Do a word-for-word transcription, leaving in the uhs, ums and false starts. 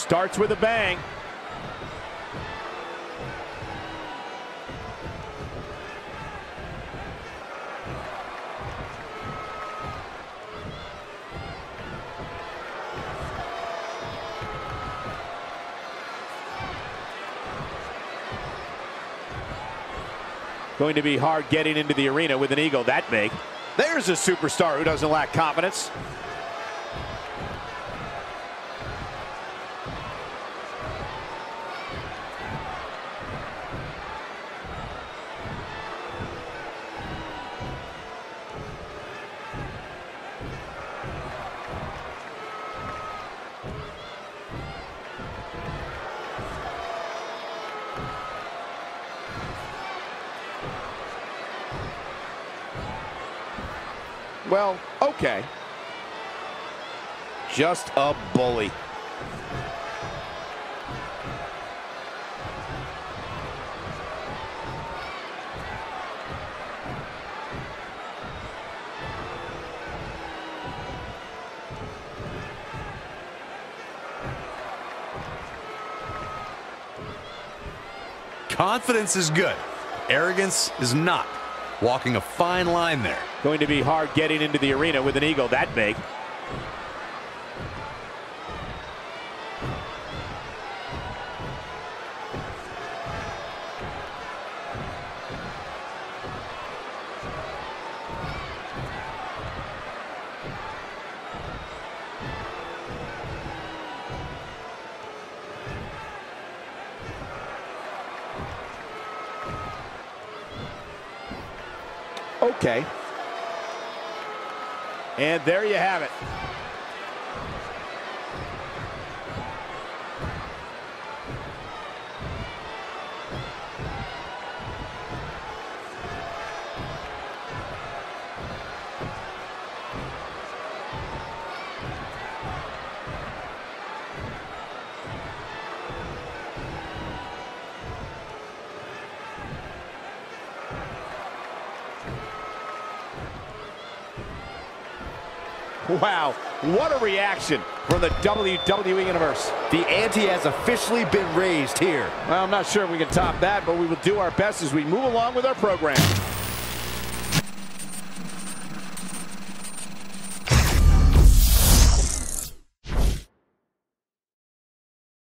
starts with a bang. Going to be hard getting into the arena with an ego that big. There's a superstar who doesn't lack confidence. Well, okay. Just a bully. Confidence is good. Arrogance is not. Walking a fine line there. Going to be hard getting into the arena with an ego that big. Okay. And there you have it. Wow, what a reaction from the W W E Universe. The ante has officially been raised here. Well, I'm not sure if we can top that, but we will do our best as we move along with our program.